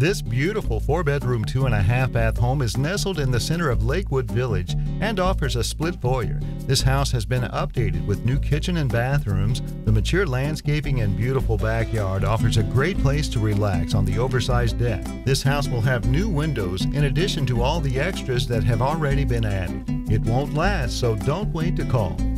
This beautiful 4-bedroom, 2.5-bath home is nestled in the center of Lakewood Village and offers a split foyer. This house has been updated with new kitchen and bathrooms. The mature landscaping and beautiful backyard offers a great place to relax on the oversized deck. This house will have new windows in addition to all the extras that have already been added. It won't last, so don't wait to call.